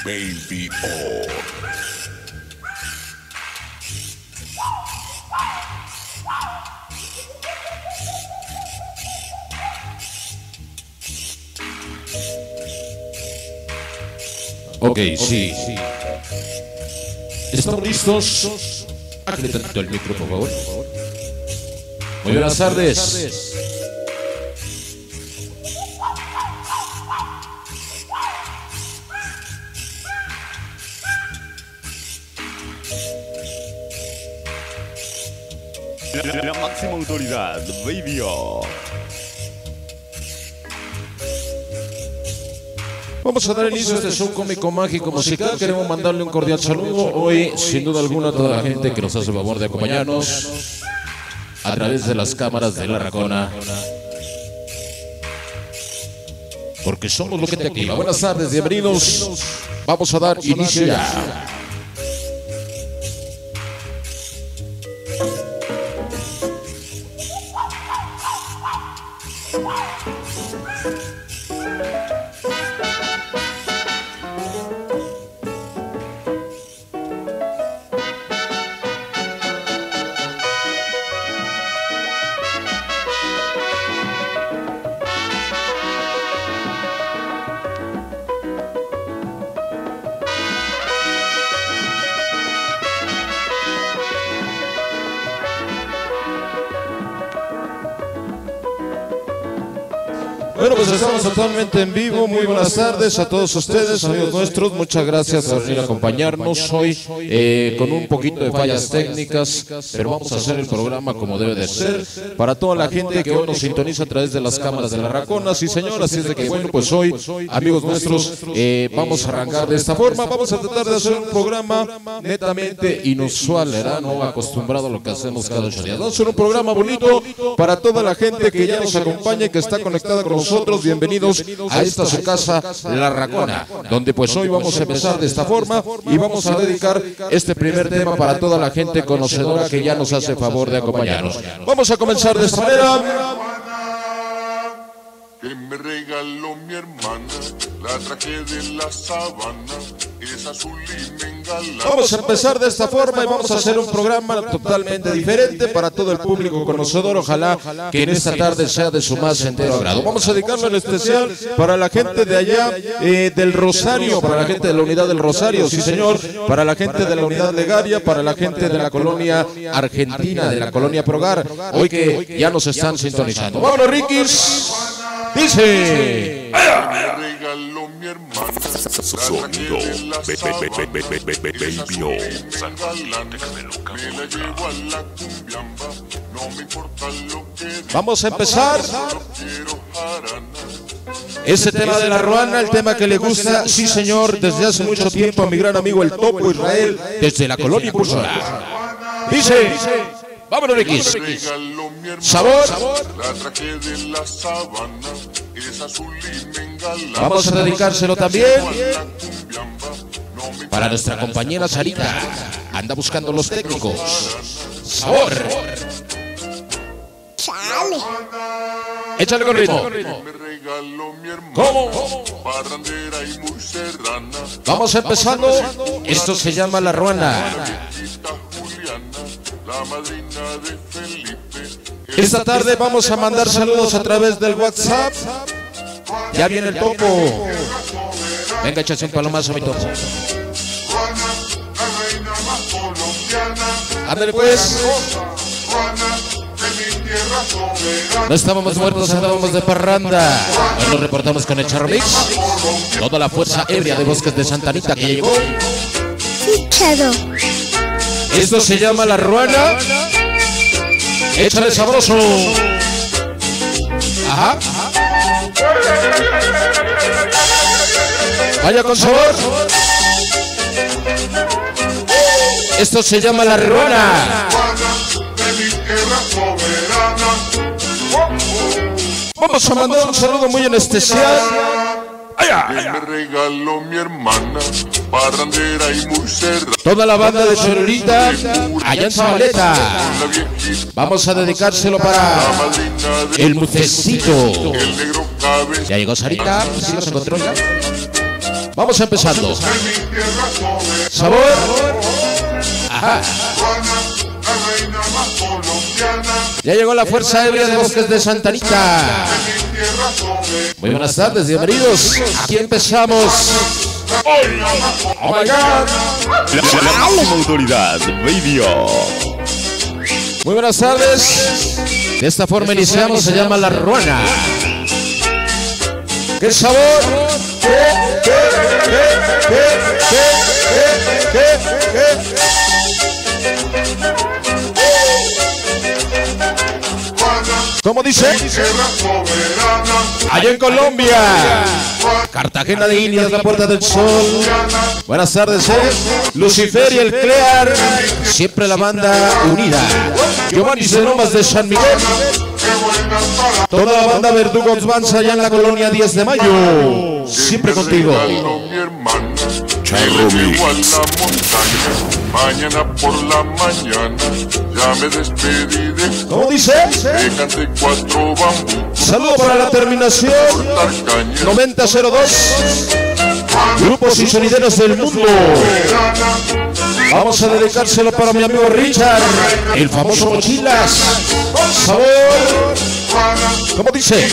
Baby O. Ok, sí. ¿Estamos listos? Hágale tantito el micro, por favor. Muy buenas tardes. La máxima autoridad, Baby O. Vamos a dar inicio a este show cómico, mágico, musical. Queremos mandarle un cordial saludo hoy, sin duda alguna, a toda la gente que nos hace el favor de acompañarnos a través de las cámaras de La Racona, porque somos lo que te activa. Buenas tardes, bienvenidos. Vamos a dar inicio ya. Bueno, pues estamos totalmente en vivo. Muy buenas tardes a todos ustedes, amigos nuestros. Muchas gracias por venir a acompañarnos hoy con un poquito de fallas técnicas, pero vamos a hacer el programa como debe de ser para toda la gente que hoy nos sintoniza a través de las cámaras de La Racona. Sí, señor, así es de que, bueno, pues hoy, amigos nuestros, vamos a arrancar de esta forma. Vamos a tratar de hacer un programa netamente inusual, ¿verdad? No acostumbrado a lo que hacemos cada 8 días. Vamos a hacer un programa bonito para toda la gente que ya nos acompaña y que está conectada con nosotros. Bienvenidos a esta su casa, La Racona, donde pues hoy vamos a empezar de esta forma y vamos a dedicar este primer tema para toda la gente conocedora que ya nos hace favor de acompañarnos. Vamos a comenzar de esta manera. Que me regaló mi hermana, la traje de la sabana, es azul y me engala. Vamos a empezar de esta forma y vamos a hacer un programa totalmente diferente para todo el público conocedor. Ojalá que en esta tarde sea de su más entero agrado. Vamos a dedicarlo en especial para la gente de allá del Rosario, para la gente de la unidad del Rosario, sí señor, para la gente de la unidad Legaria, para la gente de la colonia Argentina, de la colonia Progar, hoy que ya nos están sintonizando. ¡Vámonos, Rikis! Dice. Me regaló mi hermana, la traje de la sabana, Baby O. me la llevo a la cumbiamba, no me importa lo que Vamos a empezar. no quiero jarana. Ese tema de La Ruana, el tema que le gusta, sí señor, desde hace mucho tiempo a mi gran amigo el Topo Israel, desde la colonia Impulsora. Dice. Vámonos, Rikis. Me regaló mi hermana, Sabor. la traje de la sabana, es azul y me engala. Vamos a dedicárselo también La cumbiamba, no me para nuestra compañera Sarita. Anda buscando los técnicos. Sabor. Échale con ritmo. me regaló mi hermana, ¿Cómo? parrandera y muy serrana, Vamos empezando. Esto se llama La Ruana. viejita Juliana, la madrina de Felipe. Esta tarde vamos a mandar saludos a través del WhatsApp. Ya viene el Topo. Venga, échase un palomazo, mi Topo. Ándale pues. No estábamos muertos, andábamos de parranda. Hoy nos reportamos con el Charro Mix. Toda la fuerza ebria de Bosques de Santa Anita que llegó. Esto se llama La Ruana. Échale sabroso. Ajá. Vaya con sabor. Esto se llama La Ruana. Vamos a mandar un saludo muy en especial. Que me regaló mi hermana, parrandera y muy cerrada. Toda la banda de Cholulita, allá en Zabaleta. Vamos a dedicárselo para el Mucecito. El negro cabeza. Ya llegó Sarita, ¿sí los encontró ya? Vamos empezando. Sabor. Ajá. Ya llegó la fuerza ebria de Bosques de Santa Anita. Muy buenas tardes, bienvenidos. Aquí empezamos. Oh my God. La máxima autoridad, Radio. Muy buenas tardes. De esta forma iniciamos, se llama La Ruana. ¡Qué sabor! ¿Qué? ¿Cómo dice? Allá en Colombia, Cartagena de Indias, la Puerta del Sol. Buenas tardes, Lucifer y el Clear, siempre la banda unida. Giovanni de Lomas de San Miguel. Toda la banda Verdugos Banza allá en la colonia 10 de Mayo. Siempre contigo. Charro Mix. Mañana por la mañana ya me despedí de... ¿Cómo dice? Déjate 4 bambú. Saludo para la terminación 9002. Grupos y sonideros del mundo. Vamos a dedicárselo para mi amigo Richard, el famoso Mochilas. Sabor. ¿Cómo dice?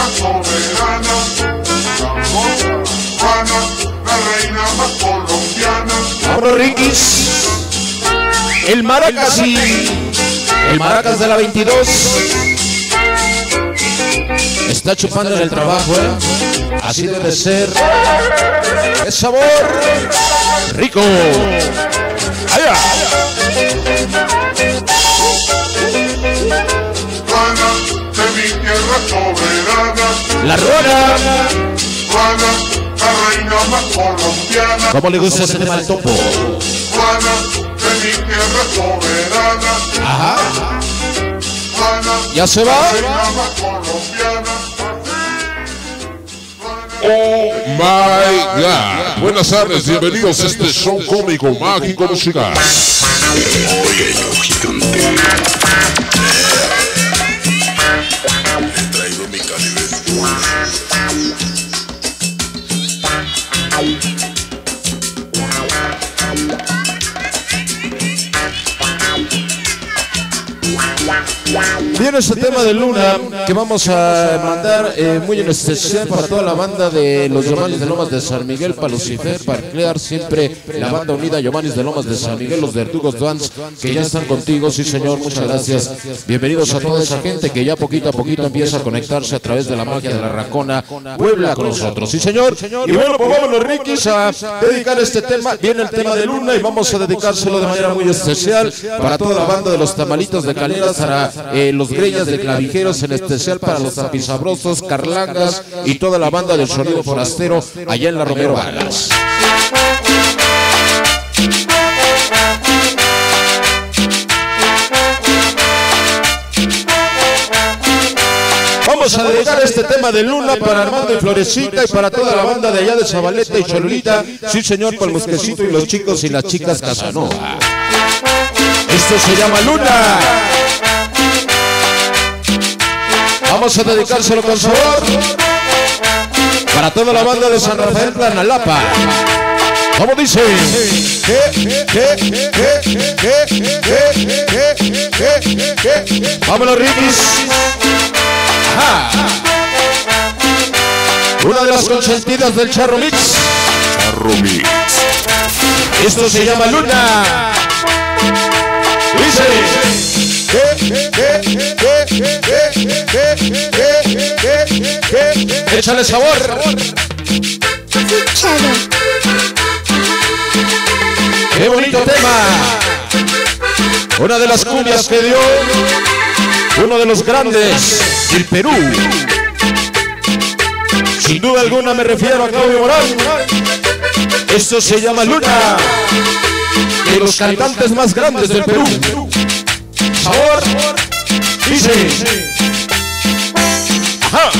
Vámonos, Riquis. El Maracas y el Maracas de la 22 está chupando en el trabajo, así debe ser. ¡Qué sabor! ¡Rico! ¡Allá! La Ruana. La reina más colombiana. ¿Cómo le gusta ese tema al topo? Juana, de mi tierra soberana. Ajá. Juana, ¿Ya se va? la reina más colombiana. Oh my God. Buenas tardes, bienvenidos a este show cómico, mágico, musical. Oye, lo gigante. Le traigo mi calibre. Viene este tema de Luna que vamos a mandar muy en especial para toda la banda de los Giovannis de Lomas de San Miguel, para Lucifer, para Clear, siempre la banda unida Giovannis de Lomas de San Miguel, los Verdugos Dance, que ya están contigo, sí señor, muchas gracias. Bienvenidos a toda esa gente que ya poquito a poquito empieza a conectarse a través de la magia de la Racona Puebla con nosotros, sí señor. Y bueno, pues vámonos, Riquis, a dedicar este tema. Viene el tema de Luna y vamos a dedicárselo de manera muy especial para toda la banda de los Tamalitos de Caleras, para los Greñas de Clavijeros, en especial para los Zapisabrosos, Carlangas y toda la banda del Sonido Forastero allá en la Romero Vargas. Vamos a dedicar este tema de Luna para Armando y Florecita y para toda la banda de allá de Zabaleta y Cholulita, sí señor, para el Mosquecito y los chicos y las chicas Casanova. Esto se llama Luna. Vamos a dedicárselo con sabor para toda la banda de San Rafael Planalapa. ¿Cómo dice? Vámonos, Riquis. Ajá. Una de las consentidas del Charro Mix. Charro Mix. Esto se llama Luna. Dice. Échale sabor. Qué bonito tema. Una de las cumbias que dio uno de los grandes del Perú. Sin duda alguna me refiero a Claudio Morán. Esto se llama Luna, de los cantantes más grandes del Perú. Sabor, dice. Ajá.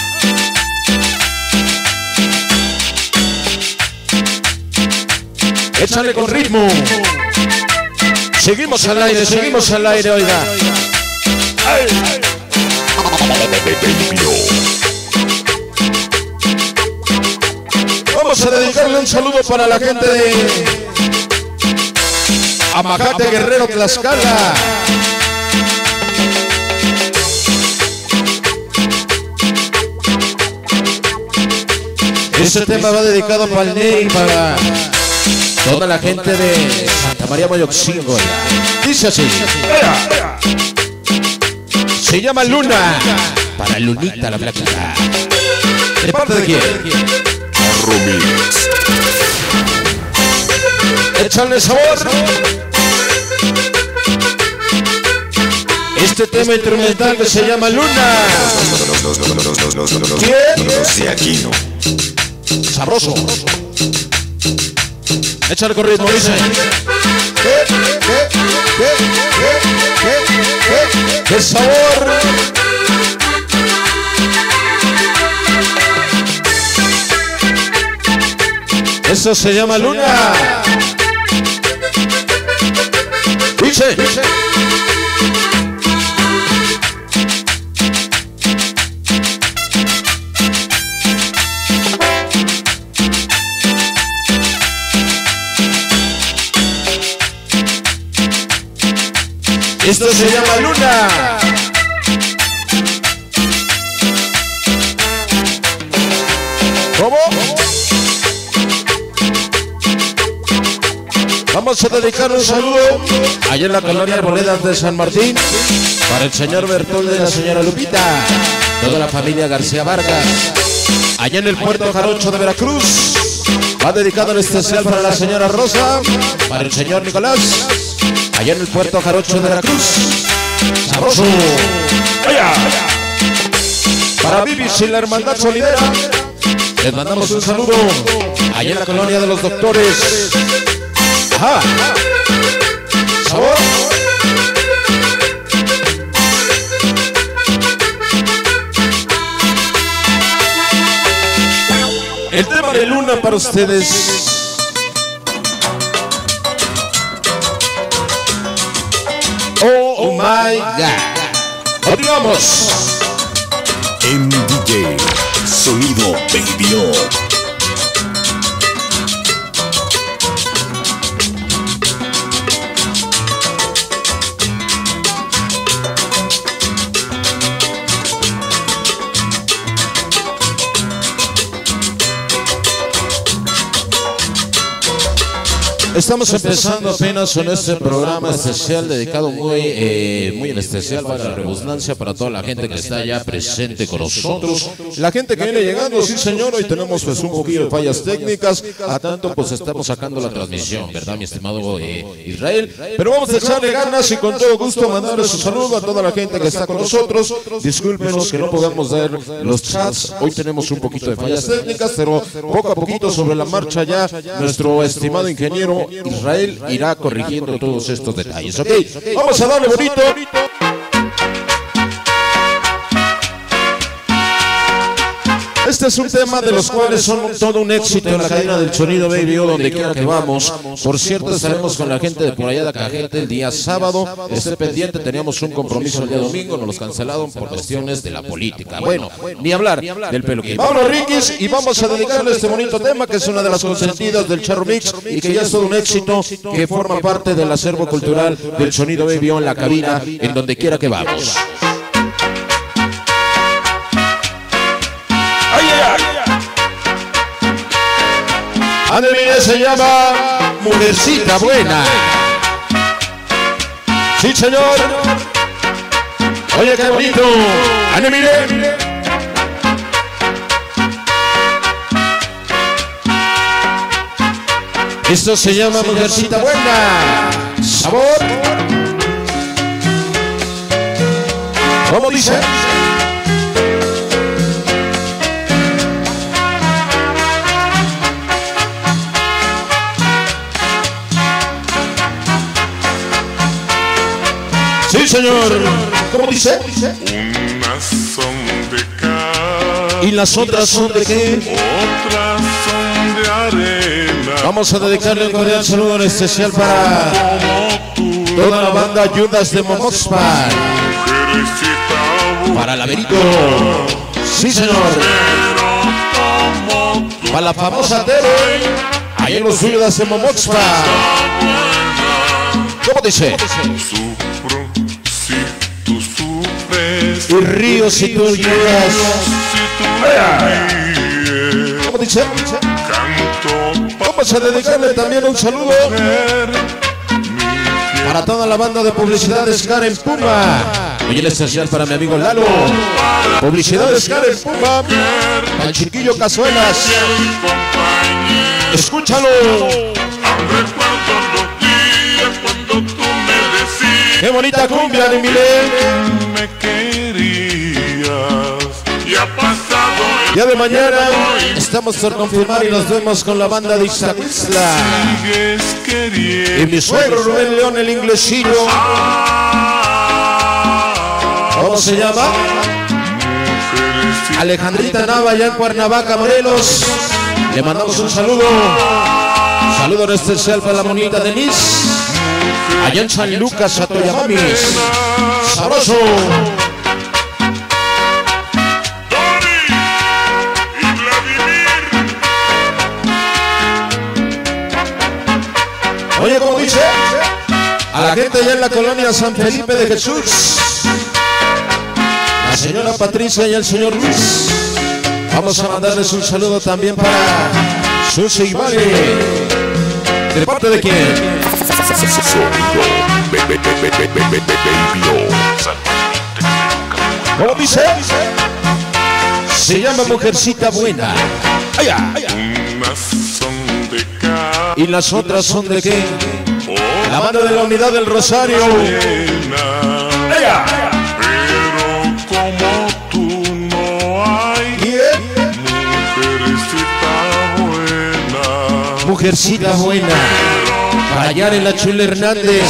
Échale con ritmo. Seguimos al aire, oiga. Vamos a dedicarle un saludo para la gente de Amajate, Guerrero, Tlaxcala. Este tema va dedicado para el Ney y para toda la gente de Santa María Moyoxingo. Dice así. Se llama Luna. Para Lunita la Blanca. ¿De parte de quién? Romix. Échale sabor. Este tema instrumental que se llama Luna. ¿Quién? De aquí no. Sabroso. Échale con ritmo, dice. ¡Qué sabor! Eso se llama Luna. Dice. Esto se llama Luna. ¿Cómo? Vamos a dedicar un saludo allá en la colonia Arboledas de San Martín para el señor Bertoldo y la señora Lupita, toda la familia García Vargas, allá en el puerto Jarocho de Veracruz. Va dedicado en especial para la señora Rosa, para el señor Nicolás, allá en el puerto Jarocho de Veracruz. Sabroso. Para Vivis y la hermandad solidera, les mandamos un saludo allá en la colonia de los doctores. Ajá. Sabor. El tema de Luna para ustedes. Oh my God. Continuamos. MDJ, sonido Baby O. Estamos empezando apenas en este programa especial dedicado muy en especial para la redundancia para toda la gente que está ya presente con nosotros, la gente que viene llegando, sí señor. Hoy tenemos pues un poquillo de fallas técnicas, a tanto pues estamos sacando la transmisión, ¿verdad, mi estimado Israel? Pero vamos a echarle ganas y con todo gusto mandarles un saludo a toda la gente que está con nosotros. Discúlpenos que no podamos dar los chats, hoy tenemos un poquito de fallas técnicas, pero poco a poquito sobre la marcha ya nuestro estimado ingeniero Israel irá corrigiendo todos estos detalles. Ok, vamos a darle bonito. Este es un tema de los cuales son todo un éxito en la cadena del sonido Baby O, donde quiera que vamos. Por cierto, estaremos con la gente de por allá de Cajete el día sábado. Esté pendiente, teníamos un compromiso el día domingo, nos los cancelaron por cuestiones de la política. Bueno, ni hablar del peluquín. Vámonos, Riquis, y vamos a dedicarle este bonito tema que es una de las consentidas del Charro Mix y que ya es todo un éxito, que forma parte del acervo cultural del sonido Baby O en la cabina, en donde quiera que vamos. Adivine, se llama Mujercita Buena. Sí, señor. Oye, qué bonito. Adivine. Esto se llama Mujercita Buena. Sabor. ¿Cómo dice? Sí, señor. ¿Cómo dice? Unas son de cal. ¿Y las otras son de qué? Otras son de arena. Vamos a dedicarle un cordial saludo en especial para toda la banda Ayudas de Momoxpan. Para Laberito. Sí, señor. Pero como para la famosa Tere, ahí en los suyos de hacemos Moxpa. ¿Cómo dice? Sufro si tú sufres. Y río si tú lloras. ¿Cómo dice? Canto Vamos a dedicarle también un saludo para toda la banda de publicidades Karen Puma. Muy en especial para mi amigo Lalo. Publicidades Karen Puma. Al chiquillo Cazuelas. Escúchalo. recuerdo los días cuando tú me decías Qué bonita cumbia de Milén. me querías. Y ha pasado el Día de mañana estamos por confirmar y nos vemos con la banda de Ixtaquistla. sigues queriendo. Y mi suegro Rubén León, el inglesillo. ¿Cómo se llama? Alejandrita Nava, allá en Cuernavaca, Morelos. Le mandamos un saludo. Saludo en especial para la monita Denise. Allá en San Lucas, Atoyamamis. Sabroso. Dori y Vladimir. Oye, ¿cómo dice? A la gente allá en la colonia San Felipe de Jesús. La señora Patricia y el señor Luis. Vamos a mandarles un saludo también para Susi y Vale. ¿De parte de quién? ¿Cómo dice? Se llama Mujercita Buena. ¡Allá! Unas son de cadena, ¿Y las otras son de qué? La banda de la Unidad del Rosario. ¡Allá! pero como tú no hay. ¿Quién? Mujercita buena. Mujercita Buena. Para hallar en la Chula Hernández.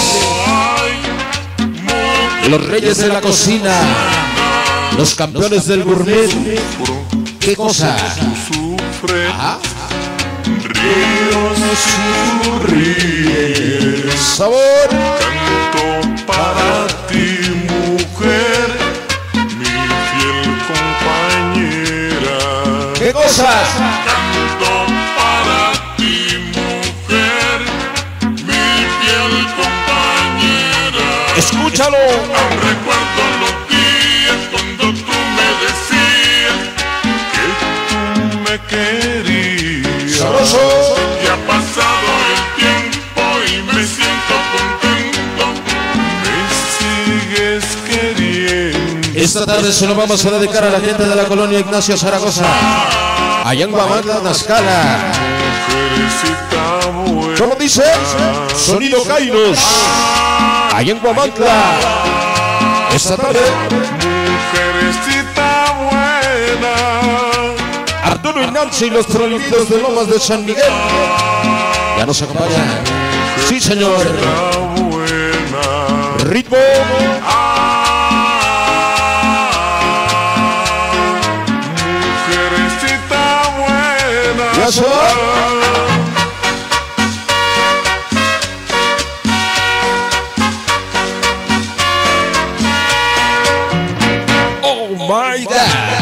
Los reyes de la cocina. Los campeones del gourmet. ¿Qué cosa? Sufre, Ajá. ríos y tú ríes. Sabor. Canto para ti, mujer, mi fiel compañera. ¿Qué cosa? Canto para ti, mujer, mi fiel compañera. Escúchalo. Aún recuerdo los días cuando tú me decías que tú me querías. Sabroso. Y ha pasado el tiempo y me siento contento. Me sigues queriendo. Esta tarde se lo vamos a dedicar a la gente de la colonia Ignacio Zaragoza. Allá en Guamantla, Tlaxcala. Mujercita buena. ¿Cómo dice? Sonido Kairos. Allá en Guamantla. Esta tarde. Mujercita buena. Arturo y Nancy, los trolitos de Lomas de San Miguel. Ya nos acompañan. Sí, señor. Mujercita buena. Ritmo. Mujercita buena. Ya se va. Oh my God.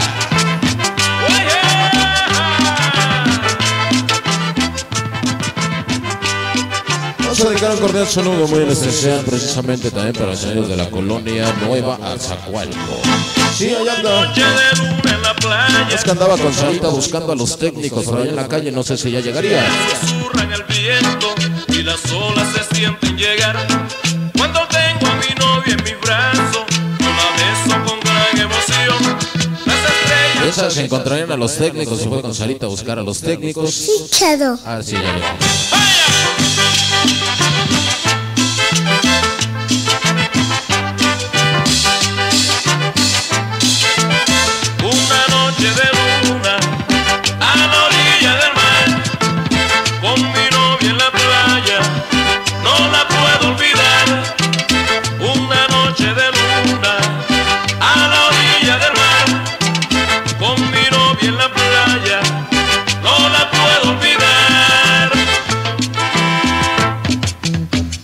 Vamos a dedicar un cordial saludo muy especial precisamente también para los señores de la colonia Nueva Azacualco. Sí, allá anda. Es que andaba con Sarita buscando a los técnicos por allá en la calle, no sé si ya llegaría. Susurran el viento y las olas se sienten llegar. Cuando tengo a mi novia en mi brazo, yo la beso con gran emoción. Las estrellas Esas se encontrarían a los técnicos, se fue con Sarita a buscar a los técnicos. Chado. Ah, sí, ya llegó. una noche de luna a la orilla del mar, con mi novia en la playa, no la puedo olvidar. Una noche de luna a la orilla del mar, con mi novia en la playa, no la puedo olvidar.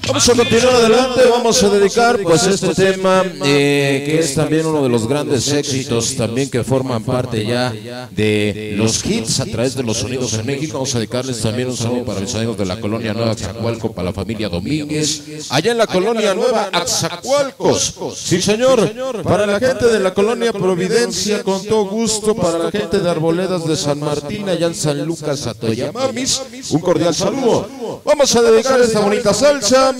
Vamos a continuar adelante, vamos a dedicar pues este tema que es también uno de los grandes éxitos también que forman parte ya de los hits a través de los sonidos en México. Vamos a dedicarles también un saludo para mis amigos de la colonia Nueva Axacualco, para la familia Domínguez, allá en la colonia Nueva Axacualcos. Sí señor, para la gente de la colonia Providencia con todo gusto, para la gente de Arboledas de San Martín, allá en San Lucas Atoyamamis, un cordial saludo. Vamos a dedicar esta bonita salsa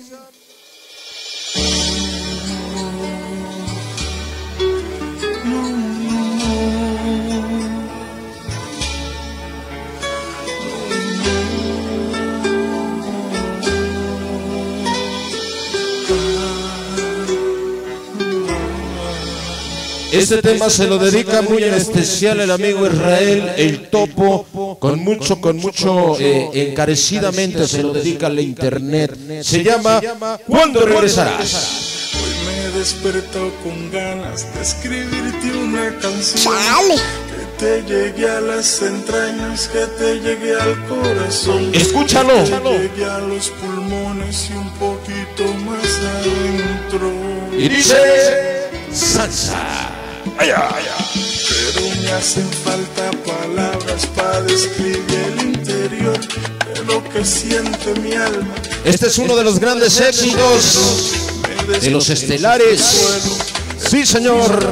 Este tema se lo dedica muy en especial el amigo Israel, el Topo, con mucho, encarecidamente se lo dedica a la internet. Se llama ¿Cuándo regresarás? Hoy me despertó con ganas de escribirte una canción que te llegue a las entrañas, que te llegue al corazón. Escúchalo. Que te llegue a los pulmones y un poquito más adentro. Y dice salsa. Pero me hacen falta palabras para describir el interior de lo que siente mi alma. Este es uno de los grandes éxitos de los estelares. Sí, señor.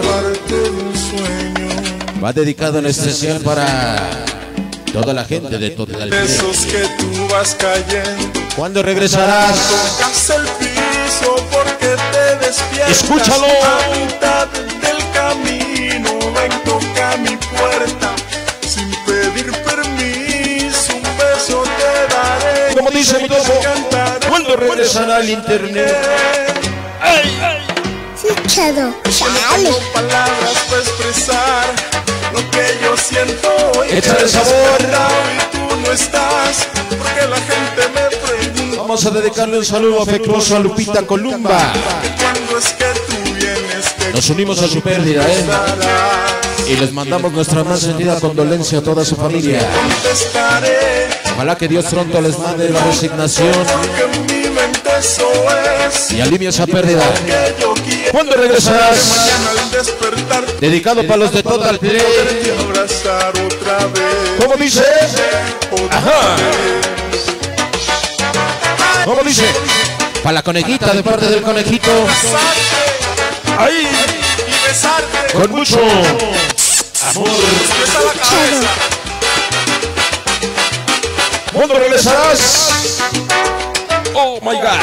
Va dedicado en especial para toda la gente de Total Play. Besos que tú vas cayendo. ¿Cuándo regresarás? Tocas el piso porque te despiertas. Escúchalo. A mitad del camino, ven, toca mi puerta. Sin pedir permiso, un beso te daré. Como dice mi topo, ¿cuándo regresará al internet? Escuchado. No tengo palabras para expresar lo que yo siento hoy. Échale sabor. Y tú no estás, porque la gente me pregunta. Vamos a dedicarle un saludo afectuoso a Lupita Columba. ¿Cuándo es que tú vienes? Nos unimos a su pérdida, y les mandamos nuestra más sentida condolencia a toda su familia. Ojalá que Dios pronto les mande la resignación y alivie esa pérdida. ¿Cuándo regresarás? Dedicado para los de Total Play. ¿Cómo dice? Ajá. ¿Cómo dice? Para la conejita de parte del conejito. Ahí. Con mucho amor. ¿Cuándo regresarás? Oh my God.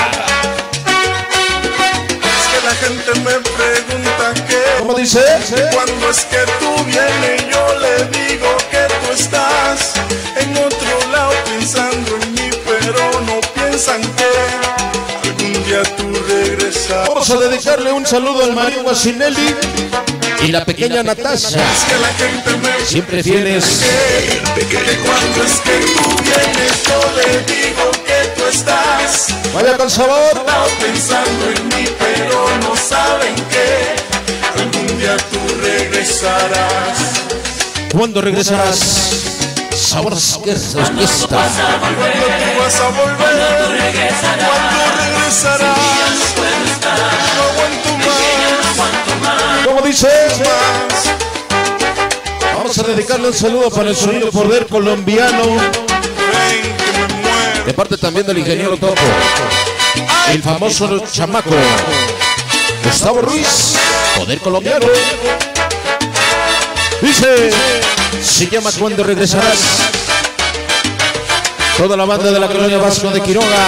Es que la gente me pregunta que ¿cómo dice? ¿Cuándo es que tú vienes? Yo le digo que tú estás en otro lado pensando en mí, pero no piensan que algún día tú regresas. Vamos a dedicarle un saludo al Mario Guacinelli y la pequeña Natasha, siempre fieles. Que cuando es que tú vienes, yo le digo que tú estás. Vaya con sabor. Pensando en mí, pero no saben que algún día tú regresarás. ¿Cuándo regresarás? Sabor que es fiesta. ¿Cuándo tú vas a volver? ¿Cuándo regresarás? No aguanto más. ¿Cómo dice? Vamos a dedicarle un saludo para el sonido poder colombiano, de parte también del ingeniero Topo, el famoso chamaco Gustavo Ruiz, poder colombiano. Dice, se llama ¿Cuándo regresarás? Toda la banda de la colonia Vasco de Quiroga,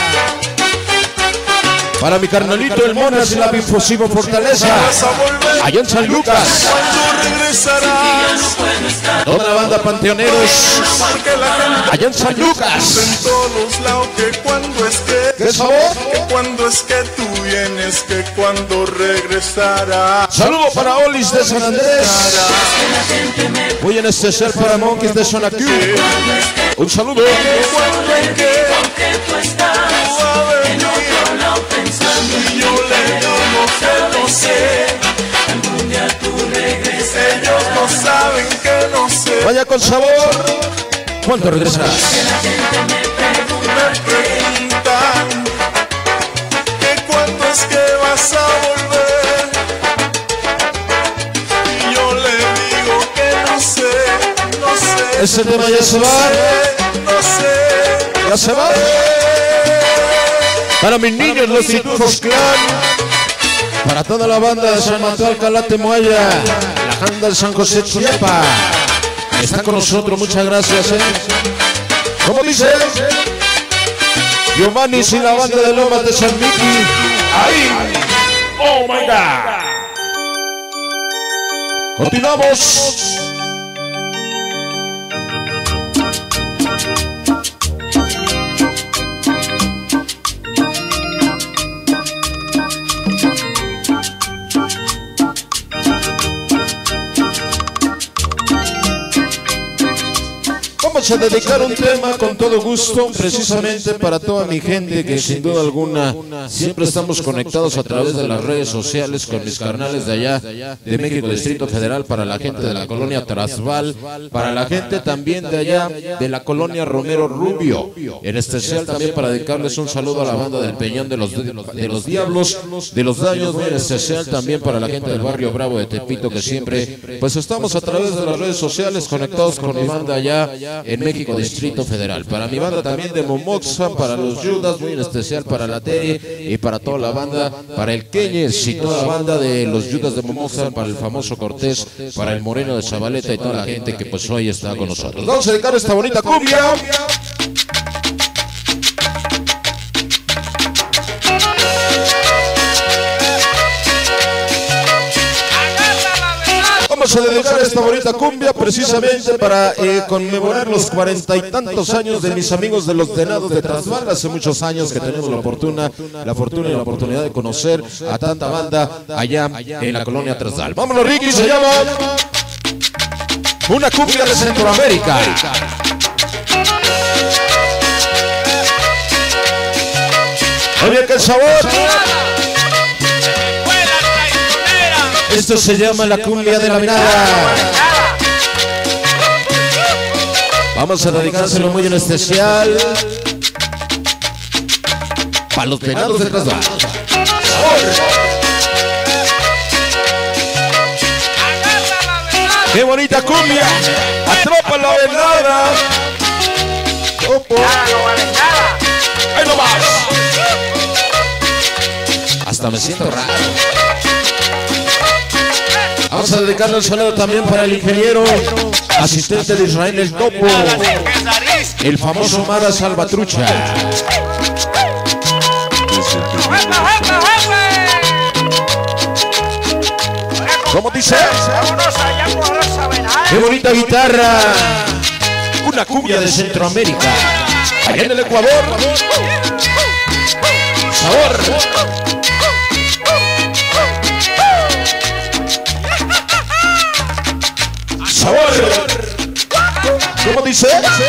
para mi carnalito el Monas y la Bifosivo Fortaleza, allá en San Lucas. Toda la banda Panteoneros, allá en San Lucas. En todos lados, que cuando es que, ¿qué sabor? Que cuando es que tú vienes, que cuando regresarás. Saludo para Olis de San Andrés, muy en especial para Monkeys de Zona Q. Un saludo. Y yo le digo que no sé, algún día tú regresas. Ellos no saben que no sé. Vaya con sabor. ¿Cuándo regresarás? Me preguntan Ese tema ya se va. No sé. Ya se va. Para mis niños, los Pitufos Clan. Para toda la banda de San Mateo Alcalá Temoaya. La banda de San José Chiapa. Está con nosotros, muchas gracias. ¿Cómo dice? Giovanni y la banda de Lomas de San Miki. Ahí. Oh my God. Continuamos. Vamos a dedicar un tema con todo gusto, precisamente para toda mi gente que sin duda alguna siempre estamos conectados a través de las redes sociales con mis carnales de allá de México, Distrito Federal, para la gente de la colonia Trasval, para la gente también de allá de la colonia Romero Rubio, en especial también para dedicarles un saludo a la banda del Peñón de los Diablos, de los Daños, muy en especial también para la gente del barrio Bravo de Tepito, que siempre pues estamos a través de las redes sociales conectados con mi banda allá en México, Distrito Federal. Para mi banda también de Momoxa, para los Judas, muy en especial para la Tere y para toda la banda, para el Keyes y toda la banda de los Judas de Momoxa, para el famoso Cortés, para el Moreno de Zabaleta y toda la gente que pues hoy está con nosotros. Vamos a dedicar esta bonita cumbia. Vamos a dedicar esta bonita cumbia precisamente para conmemorar los 40 y tantos años de mis amigos de los Venados de Trasval. Hace muchos años que tenemos la fortuna y la oportunidad de conocer a tanta banda allá en la colonia Trasval. Vámonos, Ricky, se llama una cumbia de Centroamérica. Oye, qué sabor. Esto se llama la cumbia de la venada. Vamos a dedicárselo muy en especial para los Venados de Trasval. ¡Qué bonita cumbia! ¡Atrapa la venada! ¡Opo! ¡Ahí no vas! Hasta me siento raro. Vamos a dedicarle un saludo también para el ingeniero asistente de Israel el Topo, el famoso Mara Salvatrucha. ¿Cómo dice? ¡Qué bonita guitarra! Una cumbia de Centroamérica. Allá en el Ecuador. Sabor. Sabor. ¿Cómo dice?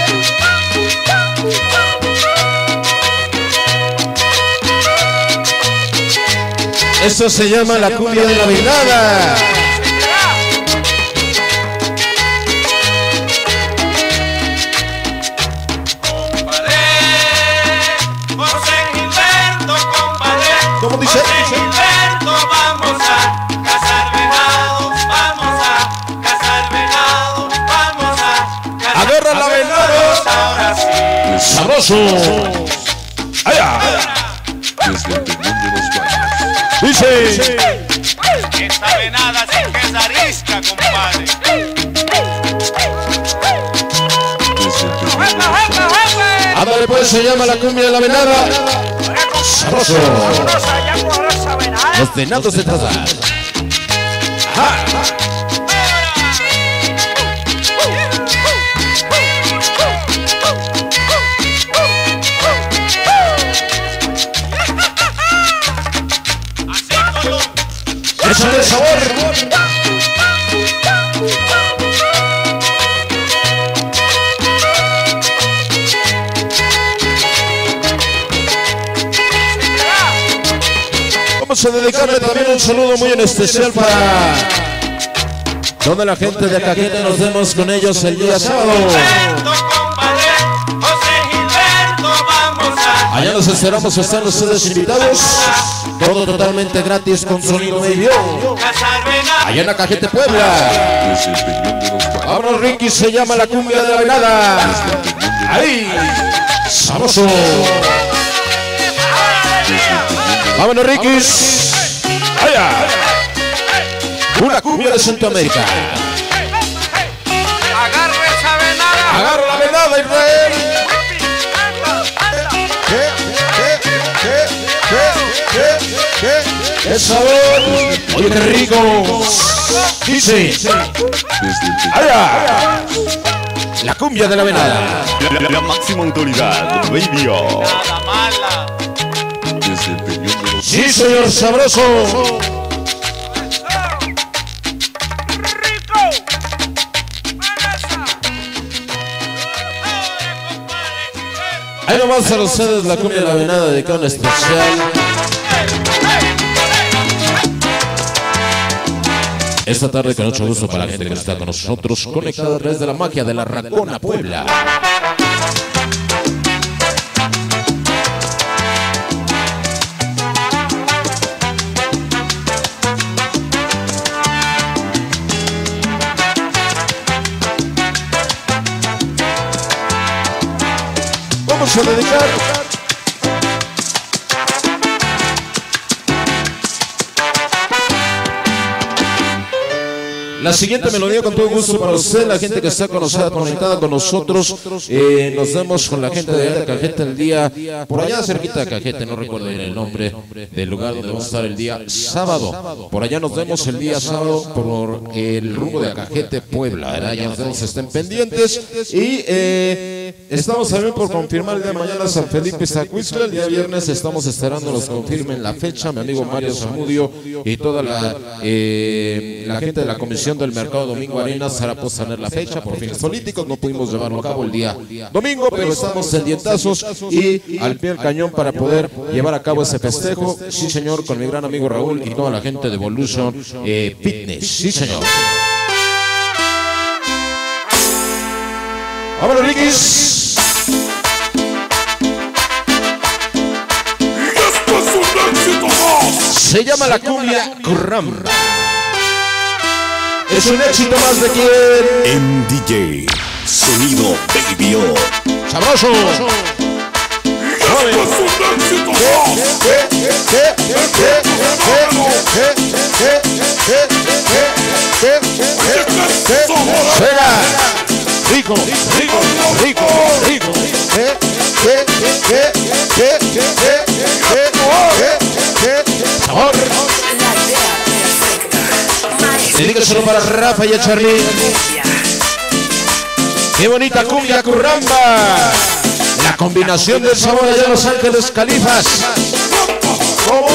Esto se llama la cumbia de la venada. ¿Cómo dice? Vamos a cazar venados, vamos a cazar venados, vamos a cazar. Agarra la venada. Ahora sí. Sabroso. Allá. Desde el Peñón de los Valles. Dice. Esta venada sí que es arisca, compadre. Desde el Peñón de los Valles. Ándale pues, se llama la cumbia de la venada. Sabroso. Los Venados de Trasval. Échale sabor. Vamos a dedicarle también un saludo muy en especial para toda la gente de Cajete. Nos vemos con ellos el día sábado. Allá nos esperamos, están ustedes invitados. Todo totalmente gratis con sonido Baby O. Allá en la Cajete Puebla. Desde el Peñón de los Valles. Vámonos, Ricky, se llama la cumbia de la venada. Ahí, sabroso. Vámonos, Ricky. Allá. Una cumbia de Centroamérica. Agarra esa venada. Agarra la venada, Israel. ¡Qué sabor! ¡Oye, qué rico! Dice. ¡Allá! La cumbia de la venada. La máxima autoridad, baby. Nada mala. Sí, señor sabroso. Ahí nomás a ustedes la cumbia de la venada dedicada en especial. Esta tarde con mucho gusto para la gente que está con nosotros, conectada a través de la magia de la Racona Puebla. Vamos a dedicar la siguiente melodía con todo gusto para usted, la gente que está conectada con nosotros. Nos vemos con la gente de Cajete el día, por allá cerquita de Cajete, no recuerdo bien el nombre del lugar donde vamos a estar el día sábado. Por allá nos vemos el día sábado por el rumbo de Cajete, Puebla, ¿verdad? Ya nos vemos, estén pendientes. Y estamos también por confirmar el día de mañana San Felipe Iztacuistla. El día viernes estamos esperando nos confirmen la fecha. Mi amigo Mario Zamudio y toda la gente de la Comisión del Mercado Domingo Arenas para postener la fecha por fines políticos. No pudimos llevarlo a cabo el día domingo, pero estamos en dientazos y al pie del cañón para poder llevar a cabo ese festejo. Sí, señor, con mi gran amigo Raúl y toda la gente de Evolution Fitness. Sí, señor. ¡Vámonos, Rikis! Se llama la cumbia Curramba. Es un éxito más de quién. MDJ, sonido Baby O. Sabroso. Suena. Rico, rico, rico, rico. Sabor. Dedíqueselo para Rafa y a Charly. Qué bonita cumbia Curramba. La combinación del sabor allá en Los Ángeles Califas. ¿Cómo?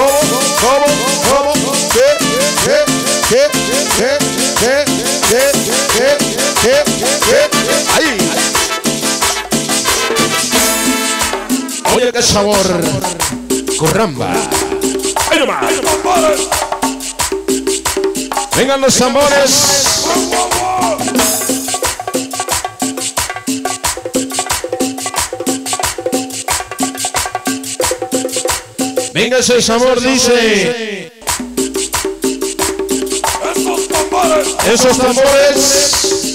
Ahí. Oye, qué sabor. Curramba. Ahí nomás. Vengan los tambores. Venga ese sabor, dice. Esos tambores.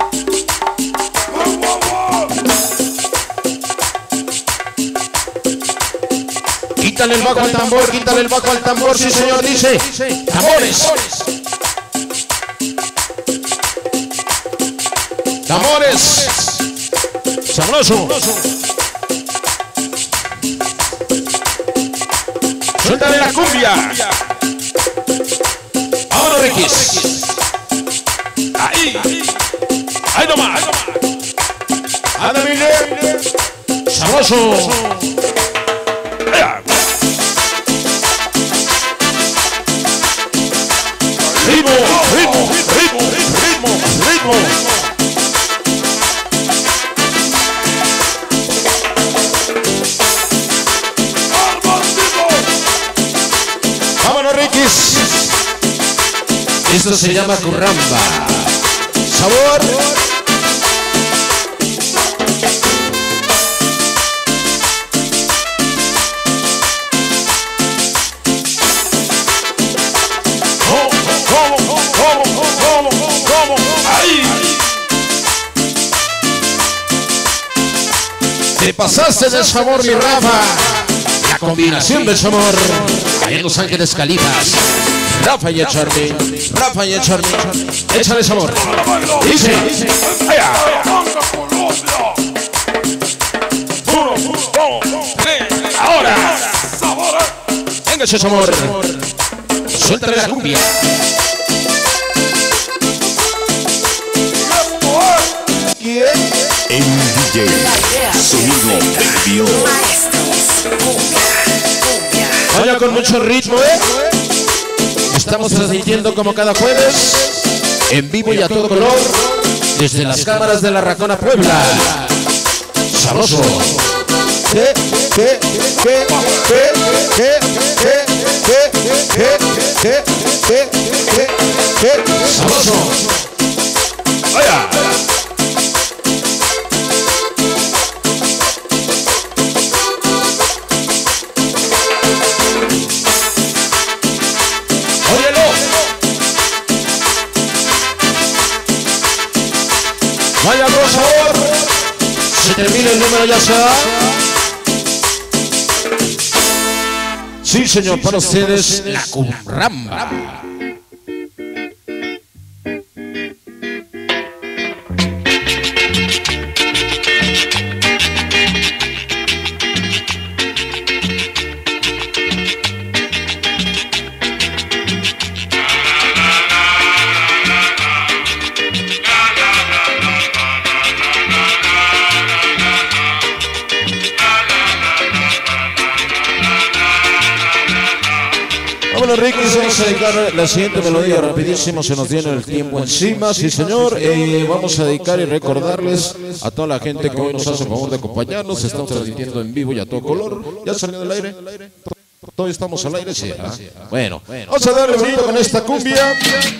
Quítale el bajo al tambor, quítale el bajo al tambor, sí señor, dice. Tambores. Tambores. Sabroso. Suéltale la cumbia. Vámonos, Rikis. Ahí. Ahí nomás. Anda, Miguel. Sabroso. Ritmo, ritmo, ritmo, ritmo, ritmo. Vámonos, Rikis. Esto se llama Curramba. Sabor. ¿Cómo? Ahí. Te pasaste de sabor, mi Rafa. La combinación de sabor. Allá en Los Ángeles, Califas. Rafa y Charlie. Rafa y Charlie. Échale sabor. Dice. Ahora. Venga ese sabor. Suéltale la cumbia. En DJ, sonido Baby. Vaya con mucho ritmo, Estamos transmitiendo como cada jueves, en vivo y a todo color, desde las cámaras de la Racona, Puebla. Sabroso. Sabroso. Vaya. Vaya con sabor. Se termina el número, ya sea. Sí, señor, para ustedes la Cumramba. Vámonos, Ricky, vamos a dedicar la siguiente melodía rapidísimo, se nos viene el tiempo encima, sí señor. Vamos a dedicar y recordarles a toda la gente que hoy nos hace el favor de acompañarnos. Estamos transmitiendo en vivo y a todo color. ¿Ya salió del aire? ¿Todavía estamos al aire? Sí. Bueno, vamos a darle bonito con esta cumbia.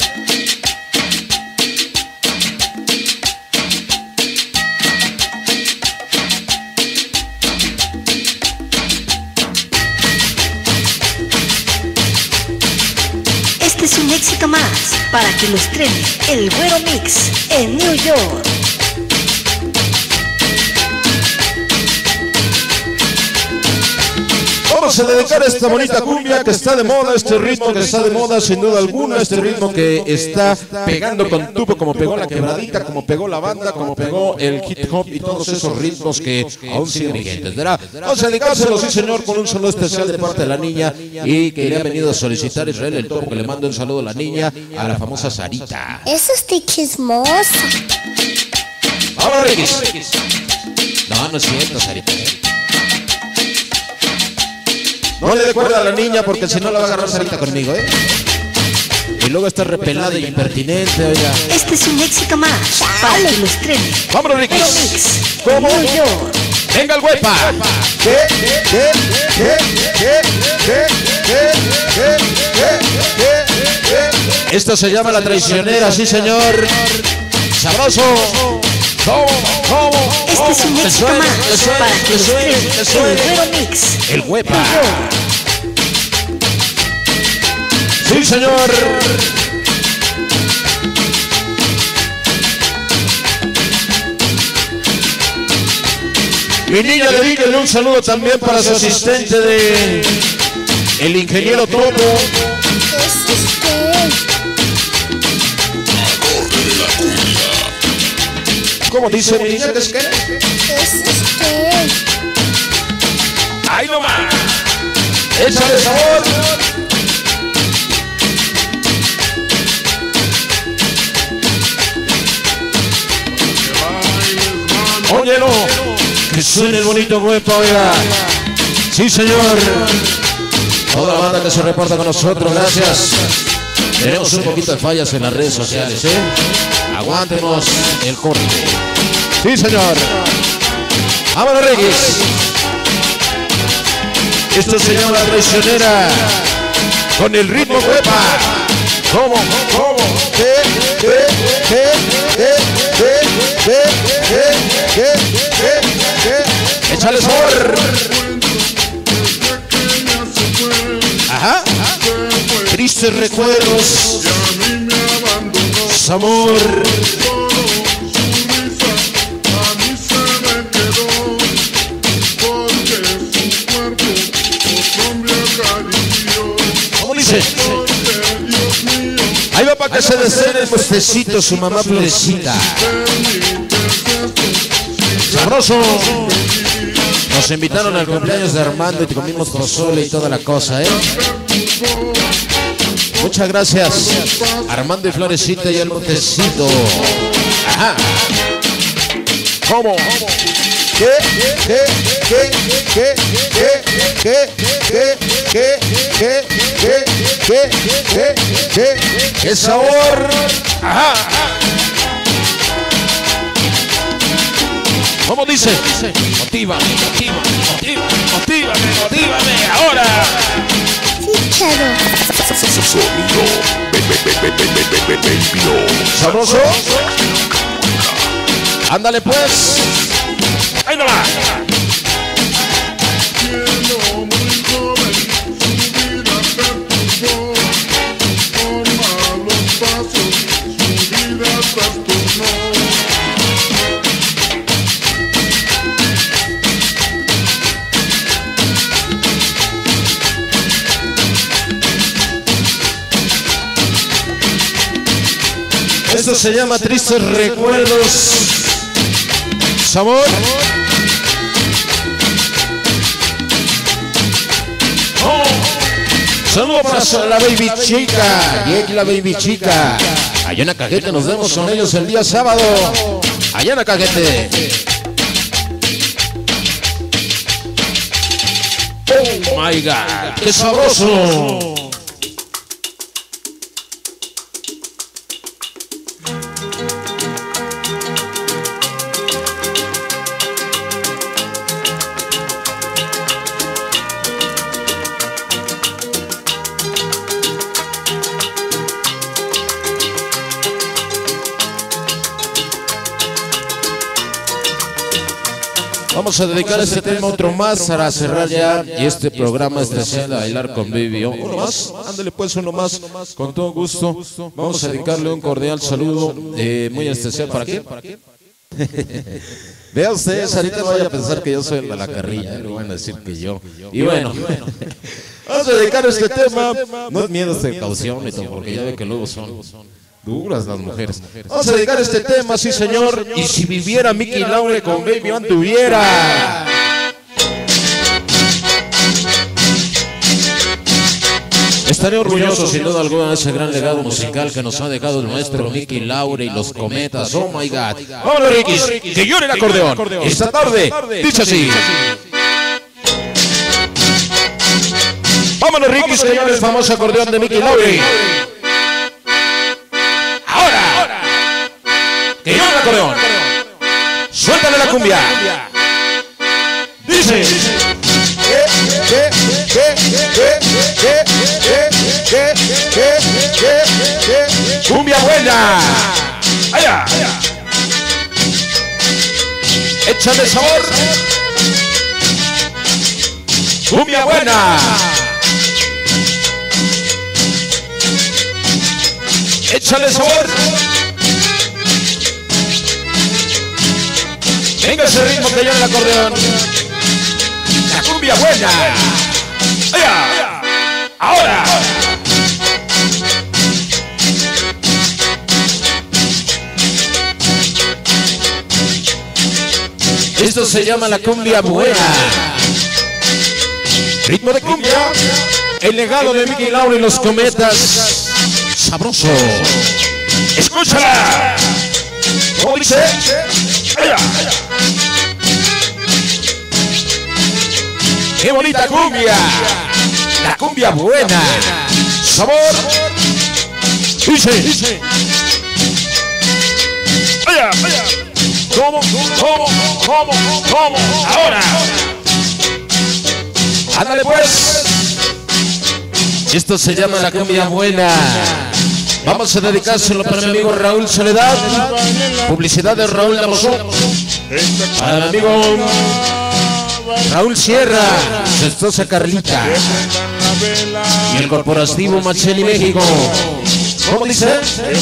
Este es un éxito más para que lo estrene el Güero Mix en New York. Vamos a dedicar esta bonita cumbia que está de moda, este ritmo que está de moda sin duda alguna, este ritmo que está pegando con tubo, como pegó la quebradita, como pegó la banda, como pegó el hip hop y todos esos ritmos que aún siguen vigentes, ¿verdad? Vamos a dedicárselo, sí señor, con un saludo especial de parte de la niña y que le ha venido a solicitar Israel el Topo, que le manda un saludo a la niña, a la famosa Sarita. Eso es chismoso. ¡Vámonos, Ricky! No, no es cierto, Sarita, No le dé cuerda a la niña porque si no la va a agarrar Sarita conmigo, Y luego está repelada y impertinente, oiga. Este es un éxito más para que lo estrene. ¡Vámonos, Ricky! ¿Cómo? New York. ¡Venga el huepa! Esto se llama La Traicionera, sí señor. ¡Sabroso! ¿Cómo? Este es un éxito más para que lo estrene el Güero Mix. El huepa. Sí señor. Mi niña, dedíquenle un saludo también para su asistente de el ingeniero Topo. ¿Cómo dice mi niña? ¿Es qué? ¡Ay, no más! ¡Échale sabor! Óyelo, que suene el bonito huepa, oiga. Sí, señor. Toda la banda que se reporta con nosotros, gracias. Tenemos un poquito de fallas en las redes sociales, Aguantemos el corte. Sí, señor. Vámonos, Reyes. Esto se llama La Traicionera. Con el ritmo huepa. ¿Cómo? Échale sabor. Ajá. Tristes recuerdos. Amor. dice? Ahí va para que se deseen el postecito su mamá Florecita. Sabroso. Nos invitaron al cumpleaños de Armando y comimos pozole y toda la cosa, ¿eh? Muchas gracias, Armando y Florecita y el botecito. Ajá. ¿Cómo? ¿Qué? ¿Qué sabor? Ajá. ¿Cómo dice? Motívame, ahora. ¿Sabroso? Ándale pues. Ahí no va. Esto se llama Tristes Recuerdos. Sabor. Oh. Saludos para la baby chica. Y la baby chica. Allá en Acajete nos vemos con ellos el día sábado. Allá en Acajete. Oh my God. ¡Qué sabroso! Vamos a dedicar este tema otro más para cerrar ya y este programa especial de Bailar con Baby. Uno más, ándale pues uno más, con todo gusto. Vamos a dedicarle un cordial saludo muy especial. ¿Para qué? Vea ustedes, ahorita vaya a pensar que yo soy el de la carrilla, le van a decir que yo. Y bueno, vamos a dedicar este tema, no es miedo, es caución, porque ya ve que luego son duras las mujeres. Vamos a dedicar este tema, sí señor. Y si viviera Mickey Laure con Baby anduviera. Estaré orgulloso sin duda alguna de ese gran legado musical que nos ha dejado el maestro Mickey Laure y los Cometas. Oh my God. Vámonos Riquis, que llore el acordeón. Esta tarde, dice así. Vámonos Riquis, que llore el famoso acordeón de Mickey Laure. Que yo el acordeón. Suéltale la cumbia. Dice. Cumbia buena. Allá. Échale sabor. Cumbia buena. Échale sabor. Venga ese ritmo que lleva el acordeón. La cumbia buena. ¡Allá! Ahora. Esto se llama la cumbia buena. Ritmo de cumbia. El legado de Mickey Laure y los Cometas. Sabroso. Escúchala. ¿Cómo dice? ¡Allá! ¡Qué bonita cumbia! La cumbia buena. Sabor. Dice. ¡Allá! ¿Cómo? Ahora. Ándale pues. Esto se llama la cumbia buena. Vamos a dedicárselo para mi amigo Raúl Soledad. Publicidad de Raúl Lamosó. Para mi amigo Raúl Sierra, su esposa Carlita. Y el corporativo Macheli México. ¿Cómo dice?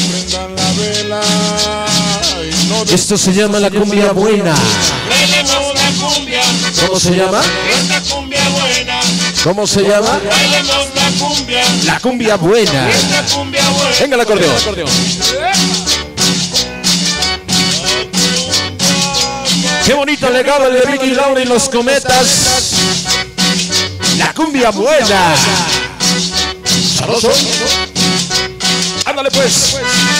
Esto se llama la cumbia buena. ¿Cómo se llama? Esta cumbia buena. ¿Cómo se llama? Bailemos la cumbia. La cumbia buena. Esta cumbia buena. Venga el acordeón. Qué bonito legado el de Mickey Laura y los Cometas. La cumbia buena. Sabroso. Ándale pues.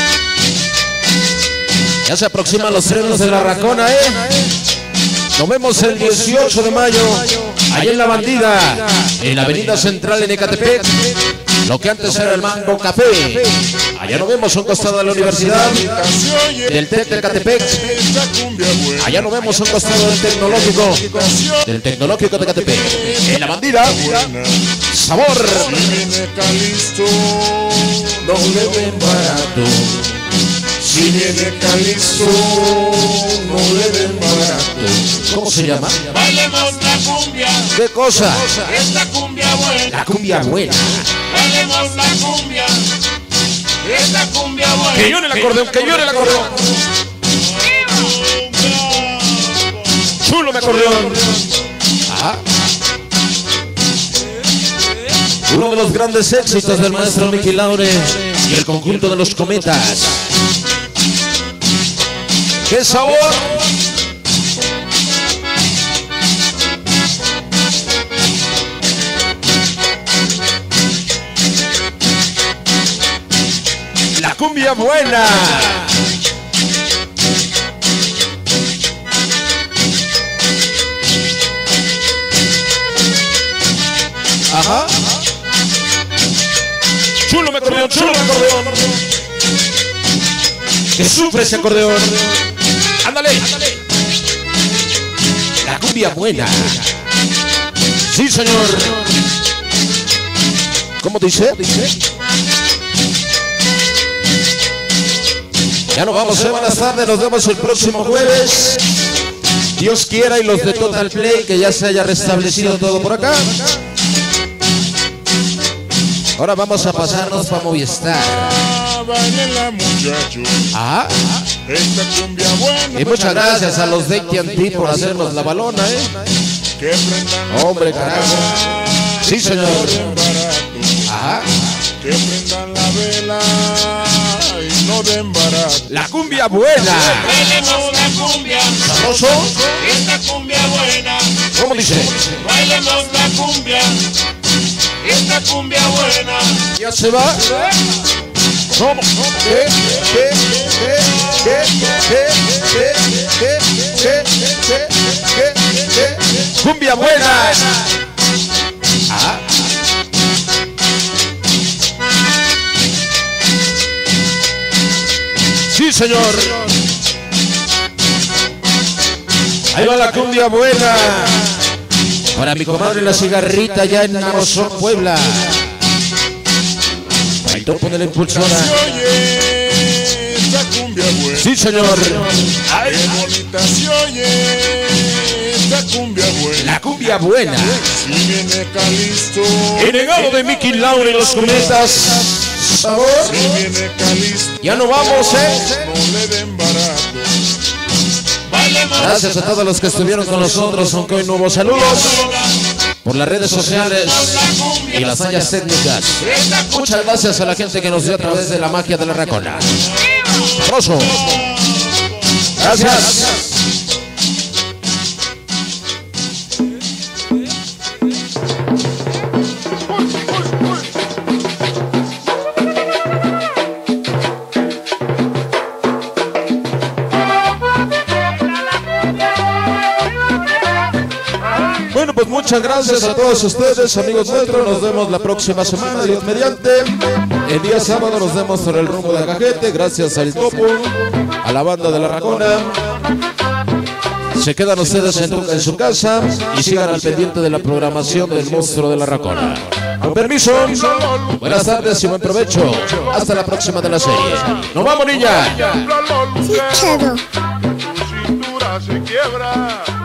Ya se aproximan los trenos de la Racona, Nos vemos el 18 de mayo, allá en La Bandida, en la avenida central en Ecatepec, lo que antes era el Mango Café. Allá nos vemos a un costado de la universidad, del TEC de Ecatepec. Allá nos vemos a un costado del Tecnológico de Ecatepec. En La Bandida, sabor. No le den barato. Si viene Calixto, no le den barato. ¿Cómo se llama? Bailemos la cumbia. ¿Qué cosa? Esta cumbia buena. La cumbia buena. Bailemos la cumbia. Esta cumbia buena. Que llore el acordeón, que llore el acordeón. Chulo mi acordeón. Ajá. Uno de los grandes éxitos del maestro Mickey Laure y el conjunto de los Cometas. ¡Qué sabor! La cumbia buena. Ajá. Chulo mi acordeón, chulo mi acordeón. Que sufre ese acordeón. Ándale. La cumbia buena. Sí, señor. ¿Cómo dice? Ya nos vamos, buenas tardes, nos vemos el próximo jueves. Dios quiera, y los de Total Play, que ya se haya restablecido todo por acá. Ahora vamos a pasarnos para Movistar. Ah, y muchas gracias a los de AT&T por hacernos la balona, Hombre, carajo. Sí, señor. Ajá. Que prendan la vela y no den barato. La cumbia buena. Bailemos la cumbia. ¿Sabroso? Esta cumbia buena. ¿Cómo dice? Bailemos la cumbia. Esta cumbia buena. ¿Ya se va? ¿Cómo? ¿Qué? Cumbia buena. Ah. Sí, señor. Ahí va la cumbia buena. Para mi comadre la cigarrita ya en Arozón, Puebla. Ahí topo de la impulsora. Sí, señor. Qué bonita se oye esta cumbia buena. La cumbia buena. Si viene Calixto. El legado de Mickey Laure y los Cometas. Sabor. Si viene Calixto. Ya no vamos, No le den barato. Gracias a todos los que estuvieron con nosotros, aunque hoy no hubo saludos, por las redes sociales y las fallas técnicas. Muchas gracias a la gente que nos dio a través de la magia de la Racona. Rosso. Gracias. Bueno, pues muchas gracias a todos ustedes, amigos nuestros. Nos vemos la próxima semana, Dios mediante. El día sábado nos vemos por el rumbo de Acajete. Gracias al Topo, a la banda de la Racona. Se quedan ustedes en su casa y sigan al pendiente de la programación del Monstruo de la Racona. Con permiso, buenas tardes y buen provecho. Hasta la próxima de la serie. ¡Nos vamos, niña! Sí, claro. Tu cintura se quiebra.